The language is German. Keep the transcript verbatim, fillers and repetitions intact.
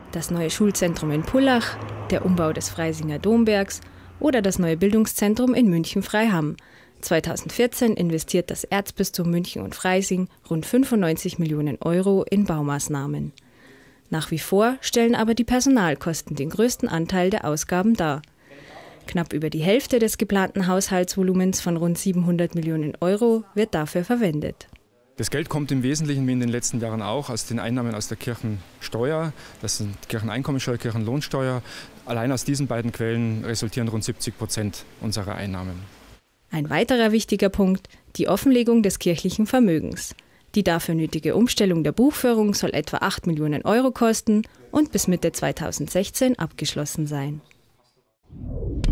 Das neue Schulzentrum in Pullach, der Umbau des Freisinger Dombergs oder das neue Bildungszentrum in München-Freiham. zweitausendvierzehn investiert das Erzbistum München und Freising rund fünfundneunzig Millionen Euro in Baumaßnahmen. Nach wie vor stellen aber die Personalkosten den größten Anteil der Ausgaben dar. Knapp über die Hälfte des geplanten Haushaltsvolumens von rund siebenhundert Millionen Euro wird dafür verwendet. Das Geld kommt im Wesentlichen wie in den letzten Jahren auch aus den Einnahmen aus der Kirchensteuer, das sind Kircheneinkommensteuer, Kirchenlohnsteuer. Allein aus diesen beiden Quellen resultieren rund siebzig Prozent unserer Einnahmen. Ein weiterer wichtiger Punkt, die Offenlegung des kirchlichen Vermögens. Die dafür nötige Umstellung der Buchführung soll etwa acht Millionen Euro kosten und bis Mitte zweitausendsechzehn abgeschlossen sein.